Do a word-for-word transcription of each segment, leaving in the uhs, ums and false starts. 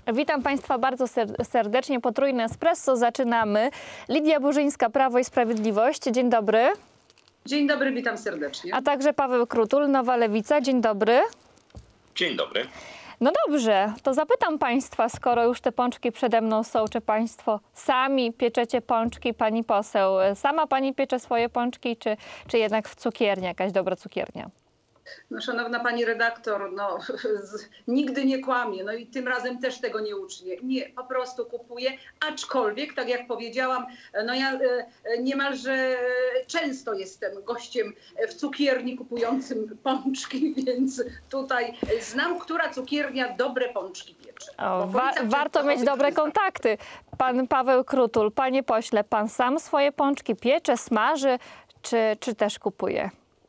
Witam Państwa bardzo serdecznie. Potrójne Espresso zaczynamy. Lidia Burzyńska, Prawo i Sprawiedliwość. Dzień dobry. Dzień dobry, witam serdecznie. A także Paweł Krutul, Nowa Lewica. Dzień dobry. Dzień dobry. No dobrze, to zapytam Państwa, skoro już te pączki przede mną są, czy Państwo sami pieczecie pączki? Pani poseł, sama Pani piecze swoje pączki, czy, czy jednak w cukierni, jakaś dobra cukiernia? No, szanowna pani redaktor, no, z, nigdy nie kłamie, no i tym razem też tego nie ucznię. Nie, po prostu kupuję, aczkolwiek, tak jak powiedziałam, no ja e, niemalże często jestem gościem w cukierni kupującym pączki, więc tutaj znam, która cukiernia dobre pączki piecze. O, wa warto mieć dobre kontakty. Pan Paweł Krutul, panie pośle, pan sam swoje pączki piecze, smaży, czy, czy też kupuje?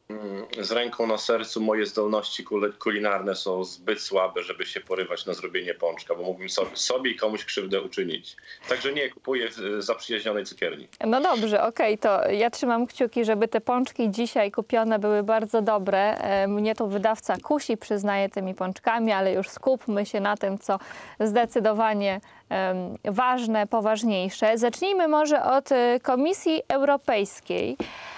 Z ręką na sercu moje zdolności kulinarne są zbyt słabe, żeby się porywać na zrobienie pączka, bo mógłbym sobie, sobie i komuś krzywdę uczynić. Także nie, kupuję w zaprzyjaźnionej cukierni. No dobrze, okej, okay, to ja trzymam kciuki, żeby te pączki dzisiaj kupione były bardzo dobre. Mnie to wydawca kusi, przyznaję, tymi pączkami, ale już skupmy się na tym, co zdecydowanie um, ważne, poważniejsze. Zacznijmy może od Komisji Europejskiej,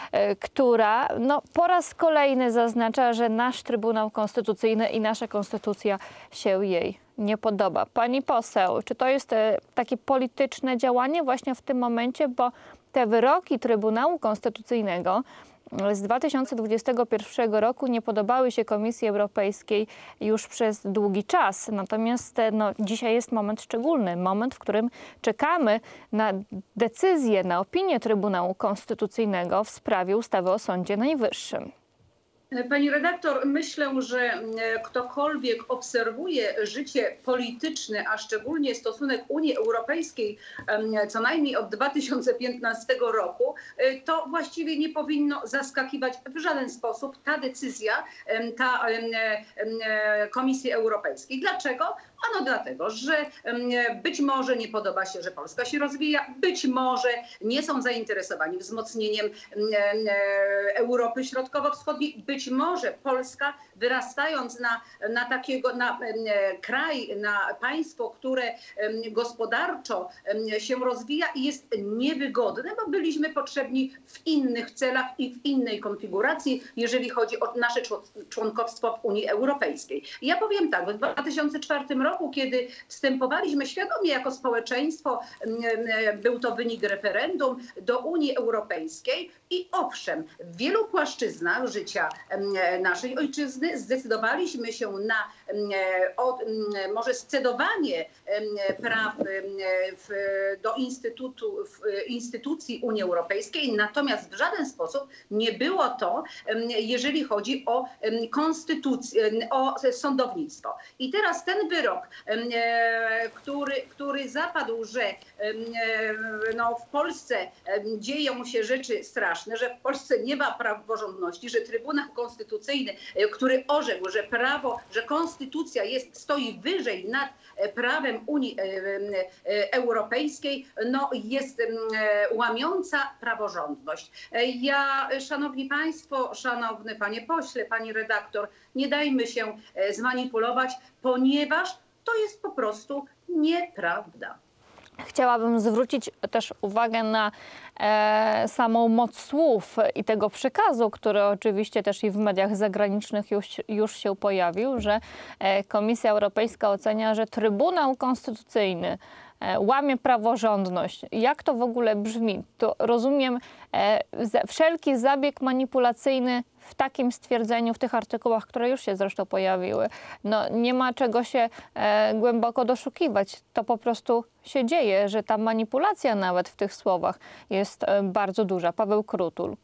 która no, po raz kolejny zaznacza, że nasz Trybunał Konstytucyjny i nasza konstytucja się jej nie podoba. Pani poseł, czy to jest takie polityczne działanie właśnie w tym momencie, bo te wyroki Trybunału Konstytucyjnego z dwa tysiące dwudziestego pierwszego roku nie podobały się Komisji Europejskiej już przez długi czas. Natomiast no, dzisiaj jest moment szczególny, moment, w którym czekamy na decyzję, na opinię Trybunału Konstytucyjnego w sprawie ustawy o Sądzie Najwyższym. Pani redaktor, myślę, że ktokolwiek obserwuje życie polityczne, a szczególnie stosunek Unii Europejskiej co najmniej od dwa tysiące piętnastego roku, to właściwie nie powinno zaskakiwać w żaden sposób ta decyzja ta Komisji Europejskiej. Dlaczego? Ano dlatego, że być może nie podoba się, że Polska się rozwija, być może nie są zainteresowani wzmocnieniem Europy Środkowo-Wschodniej, być może Polska, wyrastając na, na takiego na, kraj, na państwo, które gospodarczo się rozwija i jest niewygodne, bo byliśmy potrzebni w innych celach i w innej konfiguracji, jeżeli chodzi o nasze członkostwo w Unii Europejskiej. Ja powiem tak, w dwa tysiące czwartym roku, kiedy wstępowaliśmy świadomie jako społeczeństwo, był to wynik referendum do Unii Europejskiej i owszem, w wielu płaszczyznach życia naszej ojczyzny zdecydowaliśmy się na od, może scedowanie praw w, do instytutu, w instytucji Unii Europejskiej, natomiast w żaden sposób nie było to, jeżeli chodzi o konstytucję, o sądownictwo. I teraz ten wyrok, który, który zapadł, że no, w Polsce dzieją się rzeczy straszne, że w Polsce nie ma praworządności, że Trybunał Konstytucyjny, który orzekł, że prawo, że konstytucja jest, stoi wyżej nad prawem Unii Europejskiej, no, jest łamiąca praworządność. Ja, szanowni państwo, szanowny panie pośle, pani redaktor, nie dajmy się zmanipulować, ponieważ to jest po prostu nieprawda. Chciałabym zwrócić też uwagę na e, samą moc słów i tego przekazu, który oczywiście też i w mediach zagranicznych już, już się pojawił, że e, Komisja Europejska ocenia, że Trybunał Konstytucyjny e, łamie praworządność. Jak to w ogóle brzmi? To rozumiem e, za, wszelki zabieg manipulacyjny w takim stwierdzeniu, w tych artykułach, które już się zresztą pojawiły. No, nie ma czego się e, głęboko doszukiwać. To po prostu się dzieje, że ta manipulacja nawet w tych słowach jest e, bardzo duża. Paweł Krutul.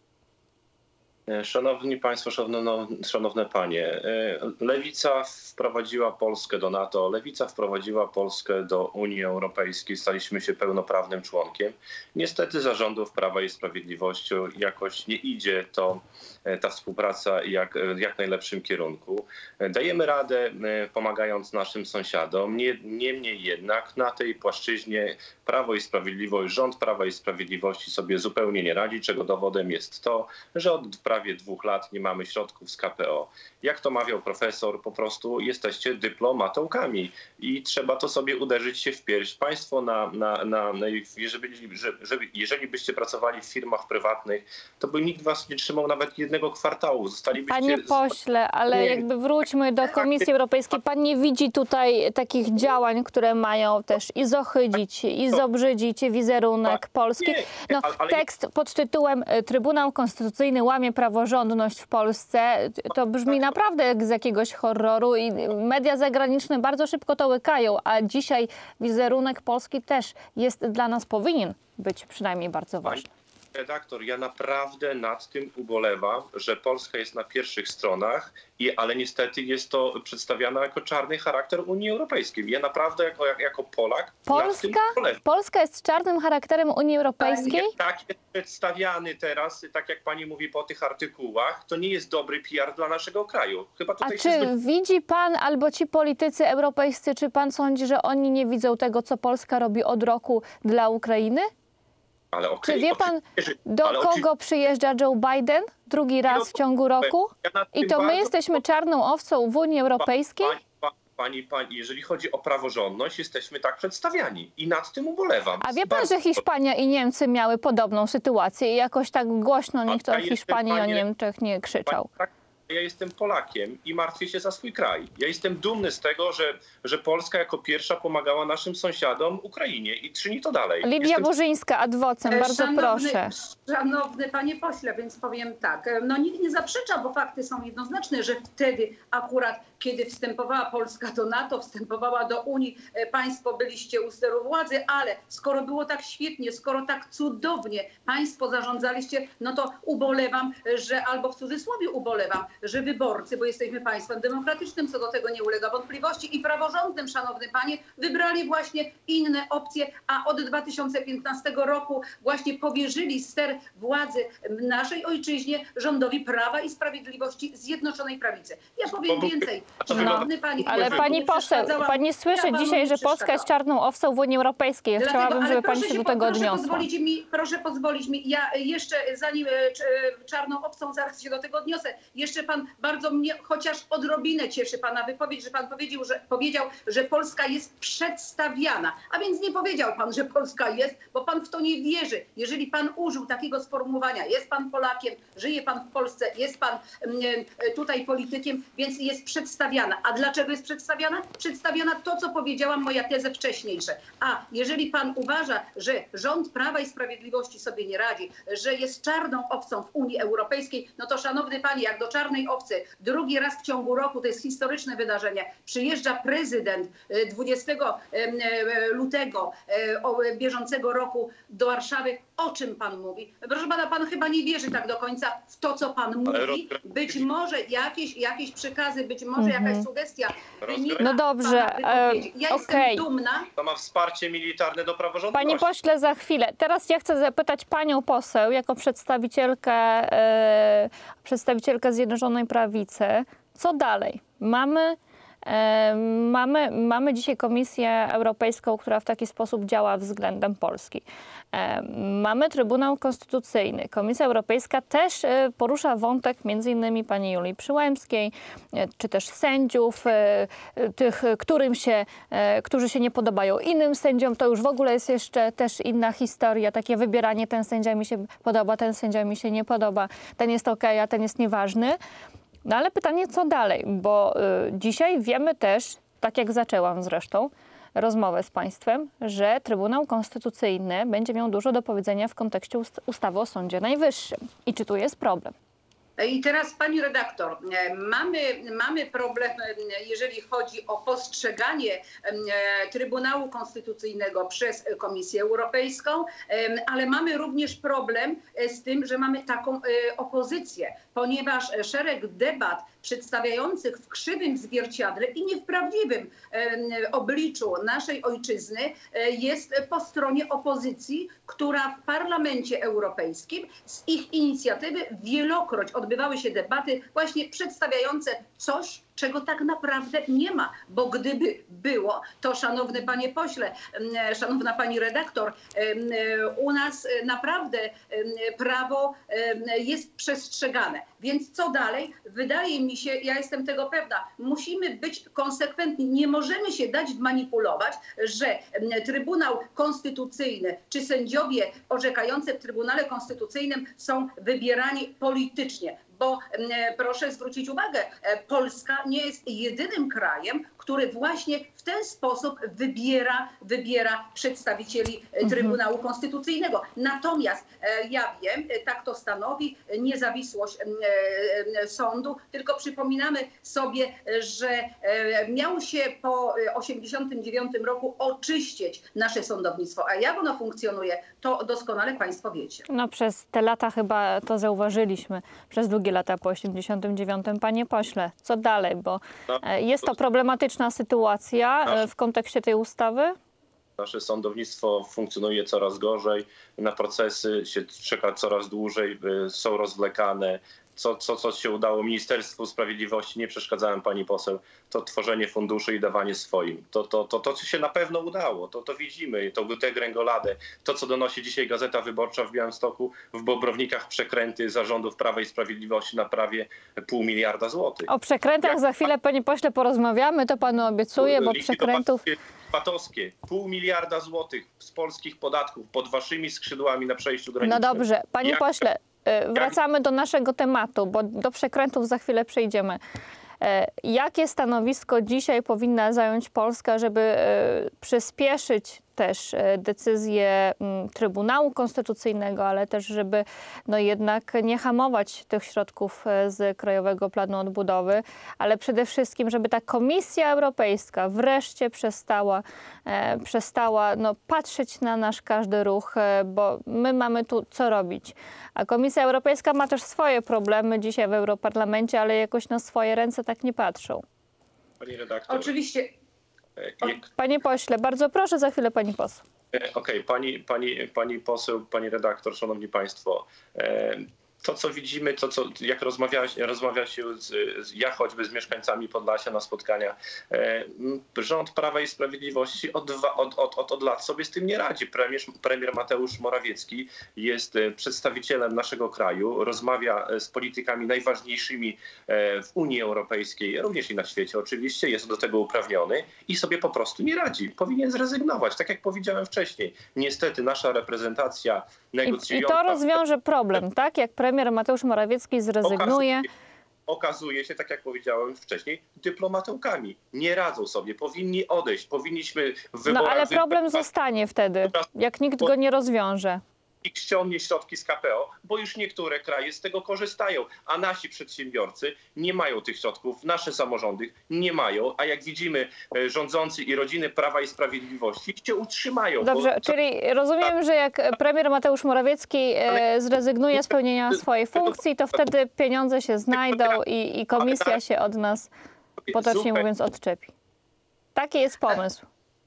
Szanowni Państwo, szanowne, szanowne Panie, Lewica wprowadziła Polskę do NATO, Lewica wprowadziła Polskę do Unii Europejskiej, staliśmy się pełnoprawnym członkiem. Niestety za rządów Prawa i Sprawiedliwości jakoś nie idzie to, ta współpraca jak, w jak najlepszym kierunku. Dajemy radę, pomagając naszym sąsiadom, niemniej jednak na tej płaszczyźnie Prawo i Sprawiedliwość, rząd Prawa i Sprawiedliwości sobie zupełnie nie radzi, czego dowodem jest to, że od prawie dwóch lat nie mamy środków z K P O. Jak to mawiał profesor, po prostu jesteście dyplomatołkami i trzeba to sobie uderzyć się w pierś. Państwo, na, na, na, na, jeżeli, żeby, jeżeli byście pracowali w firmach prywatnych, to by nikt was nie trzymał nawet jednego kwartału. Zostalibyście... Panie pośle, ale Nie. jakby wróćmy do Komisji Europejskiej. Pan nie widzi tutaj takich działań, które mają też i zohydzić, i zobrzydzić wizerunek Polski. No, ale- ale- tekst pod tytułem Trybunał Konstytucyjny łamie praworządność w Polsce, to brzmi naprawdę jak z jakiegoś horroru i media zagraniczne bardzo szybko to łykają, a dzisiaj wizerunek Polski też jest dla nas, powinien być przynajmniej bardzo ważny. Redaktor, ja naprawdę nad tym ubolewam, że Polska jest na pierwszych stronach, i, ale niestety jest to przedstawiane jako czarny charakter Unii Europejskiej. Ja naprawdę jako, jako Polak nad tym Polska? ubolewam. Polska jest czarnym charakterem Unii Europejskiej? Tak jest przedstawiany teraz, tak jak pani mówi po tych artykułach, to nie jest dobry P R dla naszego kraju. Chyba A tutaj się czy zgodzi- widzi pan albo ci politycy europejscy, czy pan sądzi, że oni nie widzą tego, co Polska robi od roku dla Ukrainy? ale okej, Czy wie pan, oczywiście, że- do ale kogo przyjeżdża Joe Biden drugi raz w ciągu roku? Ja nad I tym to my bardzo- jesteśmy czarną owcą w Unii Europejskiej? Pani, pani, pani, pani, jeżeli chodzi o praworządność, jesteśmy tak przedstawiani i nad tym ubolewam. A wie pan, Bardzo- że Hiszpania i Niemcy miały podobną sytuację i jakoś tak głośno nikt o ja jestem, Hiszpanii i o panie- Niemczech nie krzyczał? Tak, ja jestem Polakiem i martwię się za swój kraj. Ja jestem dumny z tego, że, że Polska jako pierwsza pomagała naszym sąsiadom Ukrainie i czyni to dalej. Lidia jestem... Burzyńska, adwocem, bardzo Szanowny, proszę. Szanowny panie pośle, więc powiem tak, no nikt nie zaprzecza, bo fakty są jednoznaczne, że wtedy akurat, kiedy wstępowała Polska do NATO, wstępowała do Unii, państwo byliście u steru władzy, ale skoro było tak świetnie, skoro tak cudownie państwo zarządzaliście, no to ubolewam, że albo w cudzysłowie ubolewam, że wyborcy, bo jesteśmy państwem demokratycznym, co do tego nie ulega wątpliwości, i praworządnym, szanowny panie, wybrali właśnie inne opcje, a od dwa tysiące piętnastego roku właśnie powierzyli ster władzy naszej ojczyźnie rządowi Prawa i Sprawiedliwości Zjednoczonej Prawicy. Ja powiem więcej, szanowny panie. Ale ja pani nie poseł, przeszkadzałam. pani słyszy Ja panu dzisiaj, nie że Polska jest przeszkadzałam. czarną owcą w Unii Europejskiej. Ja Dlatego, chciałabym, ale żeby pani proszę się do tego proszę odniosła. Pozwolić mi, proszę pozwolić mi, ja jeszcze zanim e, cz- e, czarną owcą zaraz się do tego odniosę, jeszcze pan bardzo mnie chociaż odrobinę cieszy pana wypowiedź, że pan powiedział, że, powiedział, że Polska jest przedstawiana. A więc nie powiedział pan, że Polska jest, bo pan w to nie wierzy. Jeżeli pan użył takiego sformułowania, jest pan Polakiem, żyje pan w Polsce, jest pan mm, e, tutaj politykiem, więc jest przedstawiana. A dlaczego jest przedstawiana? Przedstawiana to, co powiedziałam, moja tezę wcześniejsze. A jeżeli pan uważa, że rząd Prawa i Sprawiedliwości sobie nie radzi, że jest czarną owcą w Unii Europejskiej, no to szanowny panie, jak do czarnej owcy drugi raz w ciągu roku, to jest historyczne wydarzenie, przyjeżdża prezydent e, dwudziestego lutego e, o- bieżącego roku do Warszawy, o czym pan mówi? Proszę pana, pan chyba nie wierzy tak do końca w to, co pan mówi. Być może jakieś, jakieś przekazy, być może Mhm. jakaś sugestia wynika No z dobrze, pana wypowiedzi. Ja e, okej. jestem dumna. To ma wsparcie militarne do praworządności. Panie pośle, za chwilę. Teraz ja chcę zapytać panią poseł, jako przedstawicielkę, e, przedstawicielkę Zjednoczonej Prawicy, co dalej? Mamy, e, mamy, mamy dzisiaj Komisję Europejską, która w taki sposób działa względem Polski. E, mamy Trybunał Konstytucyjny. Komisja Europejska też e, porusza wątek między innymi pani Julii Przyłębskiej, e, czy też sędziów, e, e, tych, którym się, e, którzy się nie podobają innym sędziom. To już w ogóle jest jeszcze też inna historia. Takie wybieranie, ten sędzia mi się podoba, ten sędzia mi się nie podoba, ten jest okej, a ten jest nieważny. No ale pytanie, co dalej? Bo y, dzisiaj wiemy też, tak jak zaczęłam zresztą rozmowę z państwem, że Trybunał Konstytucyjny będzie miał dużo do powiedzenia w kontekście ust- ustawy o Sądzie Najwyższym. I czy tu jest problem? I teraz pani redaktor, e, mamy, mamy problem, e, jeżeli chodzi o postrzeganie e, Trybunału Konstytucyjnego przez Komisję Europejską, e, ale mamy również problem e, z tym, że mamy taką e, opozycję, ponieważ szereg debat przedstawiających w krzywym zwierciadle i nie w prawdziwym e, obliczu naszej ojczyzny e, jest po stronie opozycji, która w Parlamencie Europejskim z ich inicjatywy wielokroć odbywały się debaty właśnie przedstawiające coś, czego tak naprawdę nie ma, bo gdyby było, to szanowny panie pośle, szanowna pani redaktor, u nas naprawdę prawo jest przestrzegane. Więc co dalej? Wydaje mi się, ja jestem tego pewna, musimy być konsekwentni. Nie możemy się dać manipulować, że Trybunał Konstytucyjny czy sędziowie orzekający w Trybunale Konstytucyjnym są wybierani politycznie. Bo proszę zwrócić uwagę, Polska nie jest jedynym krajem, który właśnie w ten sposób wybiera, wybiera przedstawicieli Trybunału Konstytucyjnego. Natomiast ja wiem, tak to stanowi niezawisłość sądu, tylko przypominamy sobie, że miało się po osiemdziesiątym dziewiątym roku oczyścić nasze sądownictwo. A jak ono funkcjonuje, to doskonale państwo wiecie. No przez te lata chyba to zauważyliśmy, przez długie lata po osiemdziesiątym dziewiątym. Panie pośle, co dalej? Bo jest to problematyczna sytuacja w kontekście tej ustawy. Nasze sądownictwo funkcjonuje coraz gorzej, na procesy się czeka coraz dłużej, są rozwlekane. Co, co, co się udało Ministerstwu Sprawiedliwości, nie przeszkadzałem pani poseł, to tworzenie funduszy i dawanie swoim. To, to, to, to co się na pewno udało, to, to widzimy, to tę gręgoladę. To, co donosi dzisiaj Gazeta Wyborcza w Białymstoku, w Bobrownikach przekręty zarządów Prawa i Sprawiedliwości na prawie pół miliarda złotych. O przekrętach za chwilę, panie pośle, porozmawiamy, to panu obiecuję, bo przekrętów... Patowskie, pół miliarda złotych z polskich podatków pod waszymi skrzydłami na przejściu granicznym. No dobrze, panie Jak... pośle, wracamy do naszego tematu, bo do przekrętów za chwilę przejdziemy. Jakie stanowisko dzisiaj powinna zająć Polska, żeby przyspieszyć też decyzję Trybunału Konstytucyjnego, ale też żeby no jednak nie hamować tych środków z Krajowego Planu Odbudowy, ale przede wszystkim, żeby ta Komisja Europejska wreszcie przestała, e, przestała no, patrzeć na nasz każdy ruch, e, bo my mamy tu co robić. A Komisja Europejska ma też swoje problemy dzisiaj w Europarlamencie, ale jakoś na swoje ręce tak nie patrzą. Pani redaktor. Oczywiście. Panie pośle, bardzo proszę, za chwilę pani poseł. Okej, okay, pani, pani, pani poseł, pani redaktor, szanowni państwo. To, co widzimy, to, co, jak rozmawia, rozmawia się z, z, ja choćby z mieszkańcami Podlasia na spotkania, e, rząd Prawa i Sprawiedliwości od, od, od, od, od lat sobie z tym nie radzi. Premier, premier Mateusz Morawiecki jest przedstawicielem naszego kraju, rozmawia z politykami najważniejszymi w Unii Europejskiej, również i na świecie oczywiście, jest do tego uprawniony i sobie po prostu nie radzi. Powinien zrezygnować, tak jak powiedziałem wcześniej. Niestety nasza reprezentacja negocjująca... I, i to rozwiąże problem, tak? Jak premier Mateusz Morawiecki zrezygnuje. Okazuje, okazuje się, tak jak powiedziałem wcześniej, dyplomatałkami. Nie radzą sobie, powinni odejść, powinniśmy w wyborach... No ale problem zostanie wtedy, jak nikt go nie rozwiąże. I ściągnie środki z K P O, bo już niektóre kraje z tego korzystają, a nasi przedsiębiorcy nie mają tych środków, nasze samorządy nie mają, a jak widzimy rządzący i rodziny Prawa i Sprawiedliwości się utrzymają. Dobrze, bo... czyli rozumiem, że jak premier Mateusz Morawiecki ale... zrezygnuje z pełnienia swojej funkcji, to wtedy pieniądze się znajdą i, i komisja się od nas, potocznie mówiąc, odczepi. Taki jest pomysł.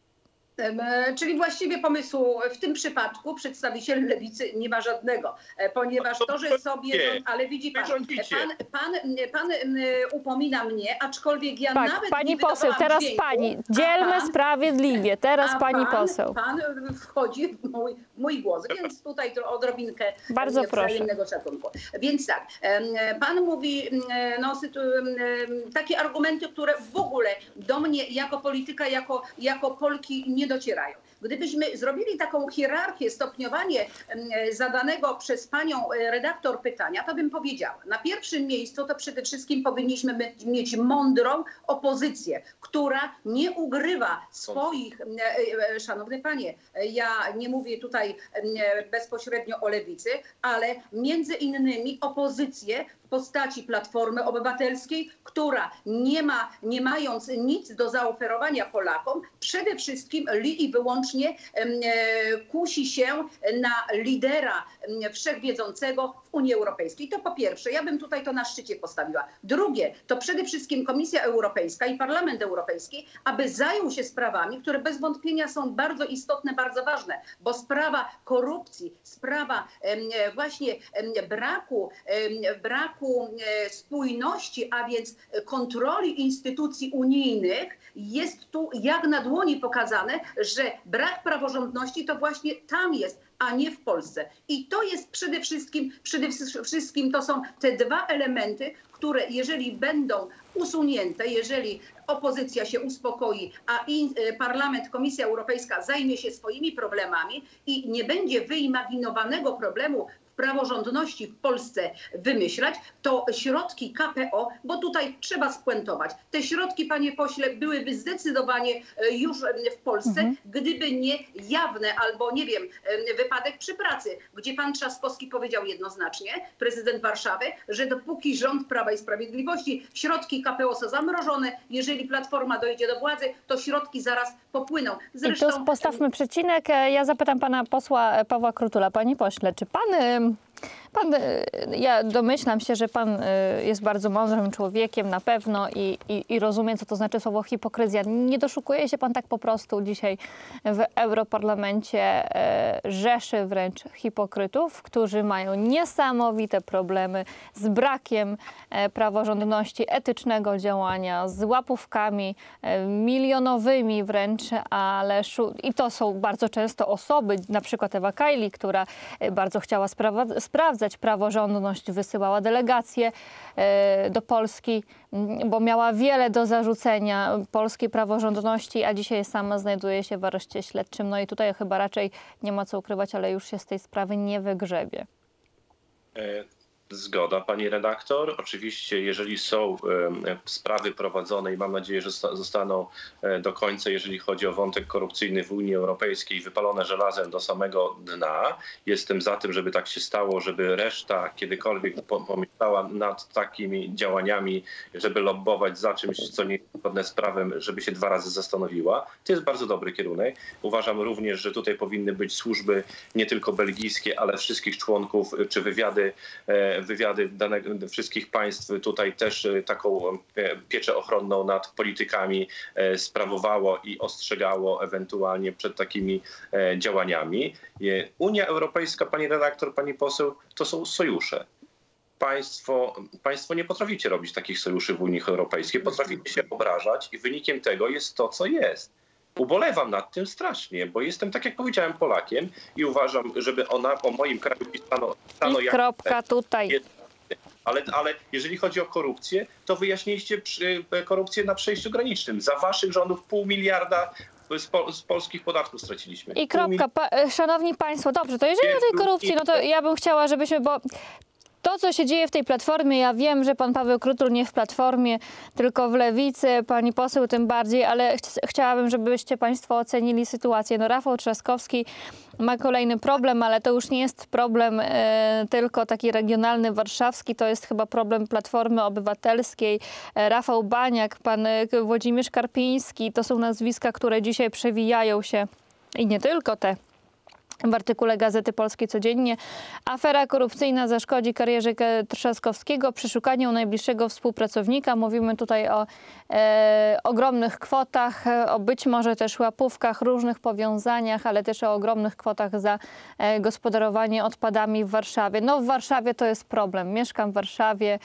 Czyli właściwie pomysłu w tym przypadku przedstawiciel Lewicy nie ma żadnego, ponieważ to, że sobie... Ale widzi pan, pan, pan, pan upomina mnie, aczkolwiek ja tak, nawet pani nie poseł, teraz dźwięku, pani, dzielmy pan, sprawiedliwie, teraz pani pan, poseł. Pan wchodzi w mój, mój głos, więc tutaj to odrobinkę bardzo proszę. Wzajemnego szacunku. Więc tak, pan mówi no, takie argumenty, które w ogóle do mnie jako polityka, jako, jako Polki nie docierają. Gdybyśmy zrobili taką hierarchię, stopniowanie zadanego przez panią redaktor pytania, to bym powiedziała, na pierwszym miejscu to przede wszystkim powinniśmy mieć mądrą opozycję, która nie ugrywa swoich, szanowny panie, ja nie mówię tutaj bezpośrednio o lewicy, ale między innymi opozycję w postaci Platformy Obywatelskiej, która nie ma, nie mając nic do zaoferowania Polakom, przede wszystkim li i wyłącznie e, kusi się na lidera e, wszechwiedzącego w Unii Europejskiej. To po pierwsze, ja bym tutaj to na szczycie postawiła. Drugie, to przede wszystkim Komisja Europejska i Parlament Europejski, aby zajął się sprawami, które bez wątpienia są bardzo istotne, bardzo ważne, bo sprawa korupcji, sprawa e, właśnie e, braku, e, braku braku spójności, a więc kontroli instytucji unijnych, jest tu jak na dłoni pokazane, że brak praworządności to właśnie tam jest, a nie w Polsce. I to jest przede wszystkim, przede wszystkim to są te dwa elementy, które jeżeli będą usunięte, jeżeli opozycja się uspokoi, a in, Parlament, Komisja Europejska zajmie się swoimi problemami i nie będzie wyimaginowanego problemu praworządności w Polsce wymyślać, to środki K P O, bo tutaj trzeba spuentować, te środki, panie pośle, byłyby zdecydowanie już w Polsce, mhm. gdyby nie jawne albo, nie wiem, wypadek przy pracy, gdzie pan Trzaskowski powiedział jednoznacznie, prezydent Warszawy, że dopóki rząd Prawa i Sprawiedliwości, środki K P O są zamrożone, jeżeli Platforma dojdzie do władzy, to środki zaraz popłyną. Zresztą... I tu postawmy przecinek. Ja zapytam pana posła Pawła Krutula. Panie pośle, czy pan... Pan, ja domyślam się, że pan jest bardzo mądrym człowiekiem na pewno i, i, i rozumie, co to znaczy słowo hipokryzja. Nie doszukuje się pan tak po prostu dzisiaj w Europarlamencie rzeszy wręcz hipokrytów, którzy mają niesamowite problemy z brakiem praworządności, etycznego działania, z łapówkami milionowymi wręcz, ale i to są bardzo często osoby, na przykład Ewa Kaili, która bardzo chciała spra- sprawdzać praworządność, wysyłała delegację e, do Polski, bo miała wiele do zarzucenia polskiej praworządności, a dzisiaj sama znajduje się w areszcie śledczym. No i tutaj chyba raczej nie ma co ukrywać, ale już się z tej sprawy nie wygrzebie. Zgoda, pani redaktor. Oczywiście, jeżeli są e, sprawy prowadzone i mam nadzieję, że zostaną e, do końca, jeżeli chodzi o wątek korupcyjny w Unii Europejskiej, wypalone żelazem do samego dna, jestem za tym, żeby tak się stało, żeby reszta kiedykolwiek pomyślała nad takimi działaniami, żeby lobbować za czymś, co nie jest zgodne z prawem, żeby się dwa razy zastanowiła. To jest bardzo dobry kierunek. Uważam również, że tutaj powinny być służby nie tylko belgijskie, ale wszystkich członków, czy wywiady e, wywiady danych wszystkich państw tutaj też taką pieczę ochronną nad politykami sprawowało i ostrzegało ewentualnie przed takimi działaniami. Unia Europejska, pani redaktor, pani poseł, to są sojusze. Państwo, państwo nie potraficie robić takich sojuszy w Unii Europejskiej, potraficie się obrażać i wynikiem tego jest to, co jest. Ubolewam nad tym strasznie, bo jestem, tak jak powiedziałem, Polakiem i uważam, żeby ona o moim kraju pisano, pisano I kropka jak... tutaj. Ale, ale jeżeli chodzi o korupcję, to wyjaśniliście przy, korupcję na przejściu granicznym. Za waszych rządów pół miliarda z, po, z polskich podatków straciliśmy. I kropka. Pa, szanowni państwo, dobrze, to jeżeli o tej korupcji, no to ja bym chciała, żebyśmy, bo... To, co się dzieje w tej Platformie, ja wiem, że pan Paweł Krutul nie w Platformie, tylko w Lewicy, pani poseł tym bardziej, ale ch chciałabym, żebyście państwo ocenili sytuację. No, Rafał Trzaskowski ma kolejny problem, ale to już nie jest problem e, tylko taki regionalny, warszawski, to jest chyba problem Platformy Obywatelskiej. E, Rafał Baniak, pan Włodzimierz Karpiński, to są nazwiska, które dzisiaj przewijają się i nie tylko te. W artykule Gazety Polskiej codziennie. Afera korupcyjna zaszkodzi karierze Trzaskowskiego, przeszukaniu najbliższego współpracownika. Mówimy tutaj o e, ogromnych kwotach, o być może też łapówkach, różnych powiązaniach, ale też o ogromnych kwotach za e, gospodarowanie odpadami w Warszawie. No w Warszawie to jest problem. Mieszkam w Warszawie,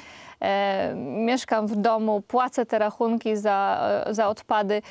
e, mieszkam w domu, płacę te rachunki za, e, za odpady.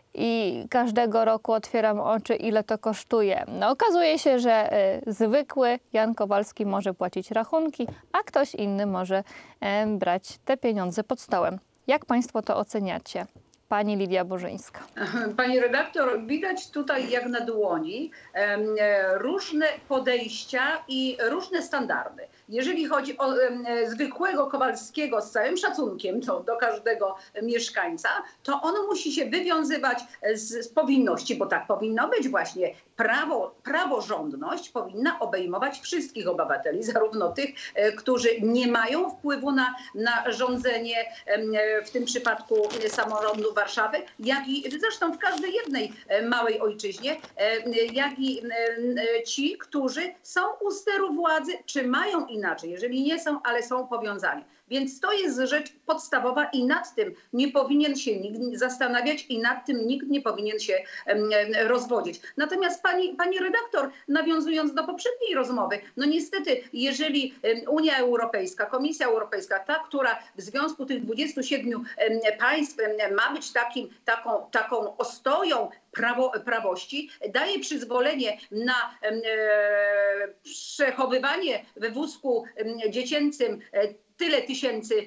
I każdego roku otwieram oczy, ile to kosztuje. No, okazuje się, że y, zwykły Jan Kowalski może płacić rachunki, a ktoś inny może y, brać te pieniądze pod stołem. Jak państwo to oceniacie? Pani Lidia Burzyńska. Pani redaktor, widać tutaj jak na dłoni e, różne podejścia i różne standardy. Jeżeli chodzi o e, zwykłego Kowalskiego, z całym szacunkiem to, do każdego mieszkańca, to on musi się wywiązywać z, z powinności, bo tak powinno być właśnie. Prawo, praworządność powinna obejmować wszystkich obywateli, zarówno tych, e, którzy nie mają wpływu na, na rządzenie, e, w tym przypadku samorządu Warszawy, jak i zresztą w każdej jednej małej ojczyźnie, jak i ci, którzy są u steru władzy, czy mają inaczej, jeżeli nie są, ale są powiązani. Więc to jest rzecz podstawowa i nad tym nie powinien się nikt zastanawiać i nad tym nikt nie powinien się rozwodzić. Natomiast pani, pani redaktor, nawiązując do poprzedniej rozmowy, no niestety, jeżeli Unia Europejska, Komisja Europejska, ta, która w związku tych dwudziestu siedmiu państw ma być takim, taką, taką ostoją prawo, prawości, daje przyzwolenie na e, przechowywanie we wózku dziecięcym tyle tysięcy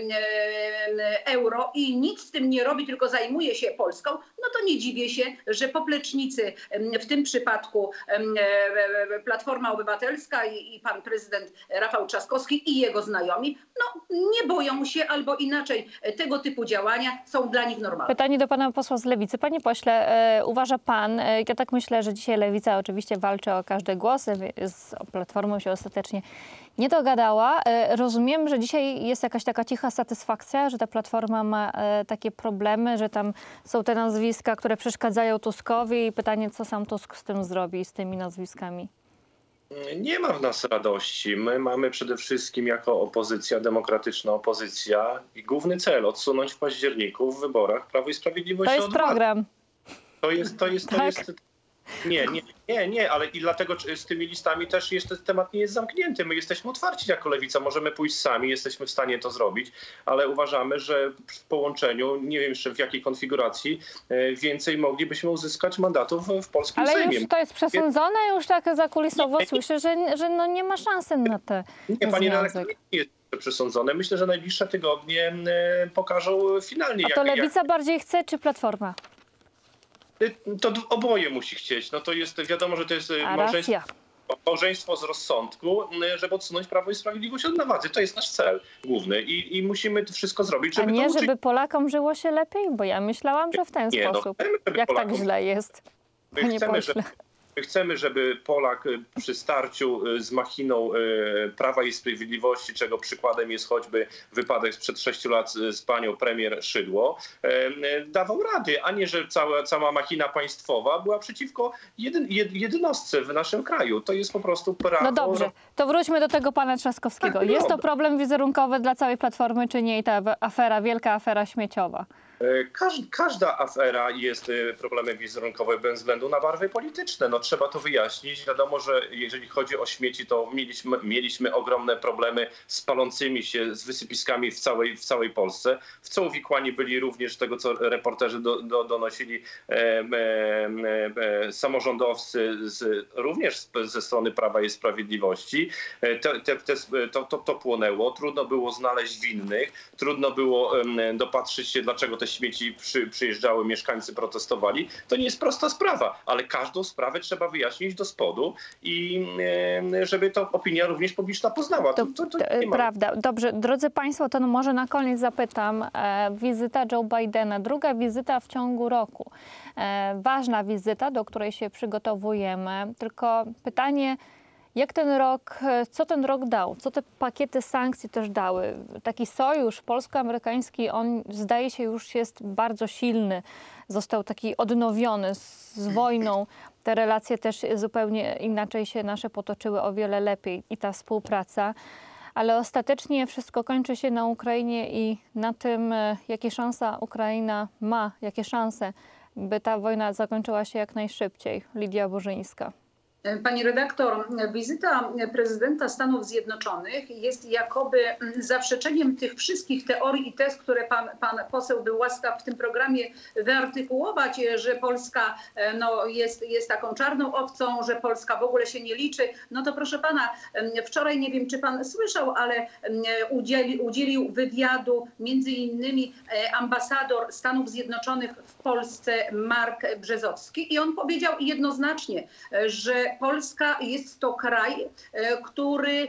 euro i nic z tym nie robi, tylko zajmuje się Polską, no to nie dziwię się, że poplecznicy, w tym przypadku Platforma Obywatelska i, i pan prezydent Rafał Trzaskowski i jego znajomi, no nie boją się albo inaczej tego typu działania są dla nich normalne. Pytanie do pana posła z Lewicy. Panie pośle, e, uważa pan, e, ja tak myślę, że dzisiaj Lewica oczywiście walczy o każde głosy, z Platformą się ostatecznie nie dogadała. E, rozumiem, że dzisiaj jest jakaś taka cicha satysfakcja, że ta Platforma ma e, takie problemy, że tam są te nazwiska, które przeszkadzają Tuskowi i pytanie, co sam Tusk z tym zrobi, z tymi nazwiskami. Nie ma w nas radości. My mamy przede wszystkim jako opozycja, demokratyczna opozycja i główny cel odsunąć w październiku w wyborach Prawo i Sprawiedliwość. To jest od władzy. program. To jest, to jest, to Tak. jest... Nie, nie, nie, nie, ale i dlatego z tymi listami też jeszcze temat nie jest zamknięty. My jesteśmy otwarci jako Lewica, możemy pójść sami, jesteśmy w stanie to zrobić, ale uważamy, że w połączeniu, nie wiem jeszcze w jakiej konfiguracji, więcej moglibyśmy uzyskać mandatów w polskim Ale Sejmie. już to jest przesądzone, już tak zakulisowo nie, słyszę, że, że no nie ma szansy na te Nie, pani związek. nie jest przesądzone. Myślę, że najbliższe tygodnie pokażą finalnie. A to jak, Lewica jak... bardziej chce, czy Platforma? To oboje musi chcieć. No to jest, wiadomo, że to jest małżeństwo, małżeństwo z rozsądku, żeby odsunąć Prawo i Sprawiedliwość od władzy. To jest nasz cel główny i, i musimy to wszystko zrobić, żeby A nie, to żeby Polakom żyło się lepiej? Bo ja myślałam, że w ten nie, sposób. No, chcemy, Jak Polakom... tak źle jest, My panie chcemy, pośle? żeby... My chcemy, żeby Polak przy starciu z machiną Prawa i Sprawiedliwości, czego przykładem jest choćby wypadek sprzed sześciu lat z panią premier Szydło, dawał rady, a nie, że cała, cała machina państwowa była przeciwko jedyn, jedynostce w naszym kraju. To jest po prostu prawo... No dobrze, to wróćmy do tego pana Trzaskowskiego. Tak, jest to no. problem wizerunkowy dla całej Platformy, czy nie? I ta afera, wielka afera śmieciowa. Każda, każda afera jest problemem wizerunkowym bez względu na barwy polityczne. No, trzeba to wyjaśnić. Wiadomo, że jeżeli chodzi o śmieci, to mieliśmy, mieliśmy ogromne problemy z palącymi się z wysypiskami w całej, w całej Polsce. W co uwikłani byli również tego, co reporterzy do, do, donosili e, e, e, samorządowcy z, również ze strony Prawa i Sprawiedliwości. Te, te, te, to, to, to płonęło. Trudno było znaleźć winnych. Trudno było e, dopatrzyć się, dlaczego te śmieci przy, przyjeżdżały, mieszkańcy protestowali. To nie jest prosta sprawa, ale każdą sprawę trzeba wyjaśnić do spodu i e, żeby to opinia również publiczna poznała. To, to, to nie ma. Prawda. Dobrze, drodzy państwo, to może na koniec zapytam. E, wizyta Joe Bidena, druga wizyta w ciągu roku. E, ważna wizyta, do której się przygotowujemy. Tylko pytanie, jak ten rok, co ten rok dał? Co te pakiety sankcji też dały? Taki sojusz polsko-amerykański, on zdaje się już jest bardzo silny. Został taki odnowiony z, z wojną. Te relacje też zupełnie inaczej się nasze potoczyły, o wiele lepiej i ta współpraca. Ale ostatecznie wszystko kończy się na Ukrainie i na tym, jakie szanse Ukraina ma, jakie szanse, by ta wojna zakończyła się jak najszybciej. Lidia Burzyńska. Pani redaktor, wizyta prezydenta Stanów Zjednoczonych jest jakoby zaprzeczeniem tych wszystkich teorii i tez, które pan, pan poseł był łaskaw w tym programie wyartykułować, że Polska no, jest, jest taką czarną owcą, że Polska w ogóle się nie liczy. No to proszę pana, wczoraj nie wiem, czy pan słyszał, ale udzieli, udzielił wywiadu między innymi ambasador Stanów Zjednoczonych w Polsce Mark Brzezowski i on powiedział jednoznacznie, że Polska jest to kraj, który,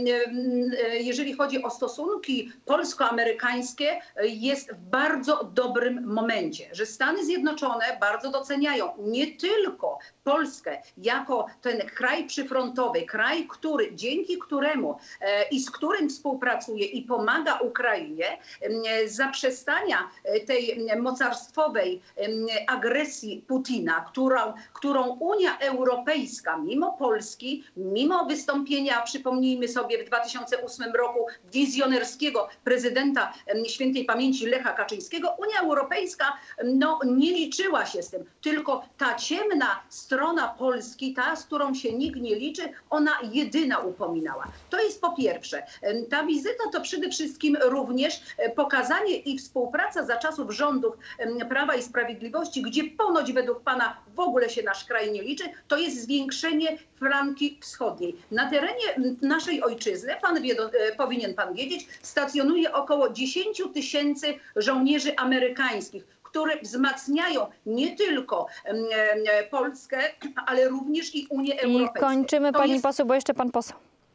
jeżeli chodzi o stosunki polsko-amerykańskie, jest w bardzo dobrym momencie. Że Stany Zjednoczone bardzo doceniają nie tylko Polskę jako ten kraj przyfrontowy, kraj, który, dzięki któremu i z którym współpracuje i pomaga Ukrainie, zaprzestania tej mocarstwowej agresji Putina, którą, którą Unia Europejska Polska mimo Polski, mimo wystąpienia, przypomnijmy sobie, w dwa tysiące ósmym roku wizjonerskiego prezydenta świętej pamięci Lecha Kaczyńskiego, Unia Europejska no, nie liczyła się z tym. Tylko ta ciemna strona Polski, ta, z którą się nikt nie liczy, ona jedyna upominała. To jest po pierwsze. Ta wizyta to przede wszystkim również pokazanie i współpraca za czasów rządów Prawa i Sprawiedliwości, gdzie ponoć według pana w ogóle się nasz kraj nie liczy, to jest zwiększenie flanki wschodniej. Na terenie naszej ojczyzny, pan wie, powinien pan wiedzieć, stacjonuje około dziesięć tysięcy żołnierzy amerykańskich, które wzmacniają nie tylko e, Polskę, ale również i Unię Europejską. I kończymy, to pani jest... poseł, bo jeszcze pan poseł.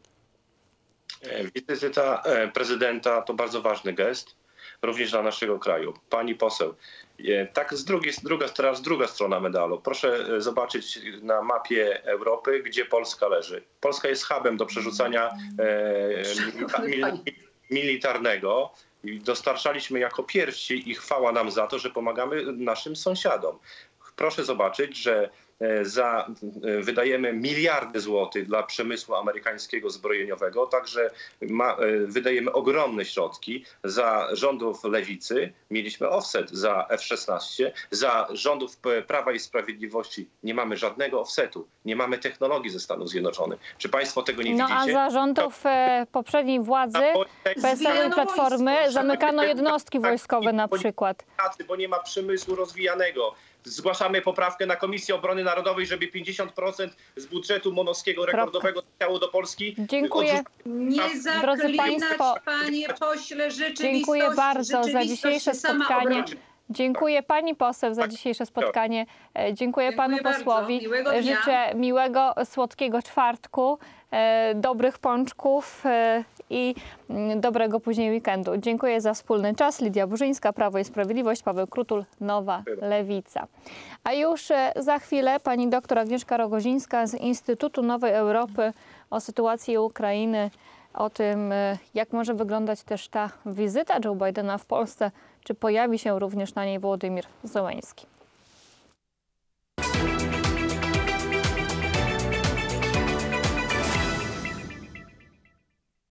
Wizyta prezydenta to bardzo ważny gest, również dla naszego kraju. Pani poseł, tak z drugiej, druga, teraz druga strona medalu. Proszę zobaczyć na mapie Europy, gdzie Polska leży. Polska jest hubem do przerzucania e, mil, militarnego. I dostarczaliśmy jako pierwsi i chwała nam za to, że pomagamy naszym sąsiadom. Proszę zobaczyć, że za, wydajemy miliardy złotych dla przemysłu amerykańskiego zbrojeniowego, także ma, wydajemy ogromne środki. Za rządów lewicy mieliśmy offset za F szesnaście, za rządów Prawa i Sprawiedliwości nie mamy żadnego offsetu, nie mamy technologii ze Stanów Zjednoczonych. Czy państwo tego nie no, widzicie? No a za rządów e, poprzedniej władzy P S L u i Platformy zamykano jednostki wojskowe na przykład. Bo nie ma przemysłu rozwijanego. Zgłaszamy poprawkę na Komisji Obrony Narodowej, żeby pięćdziesiąt procent z budżetu monowskiego rekordowego trafiało do Polski. Dziękuję. Nie zaklinać, panie pośle, rzeczywistości. Dziękuję bardzo za dzisiejsze spotkanie. Dziękuję pani poseł za dzisiejsze spotkanie. Dziękuję, Dziękuję panu posłowi. Miłego Życzę miłego, słodkiego czwartku, dobrych pączków i dobrego później weekendu. Dziękuję za wspólny czas. Lidia Burzyńska, Prawo i Sprawiedliwość, Paweł Krutul, Nowa Lewica. A już za chwilę pani doktor Agnieszka Rogozińska z Instytutu Nowej Europy o sytuacji Ukrainy, o tym, jak może wyglądać też ta wizyta Joe Bidena w Polsce, czy pojawi się również na niej Wołodymyr Zełenski.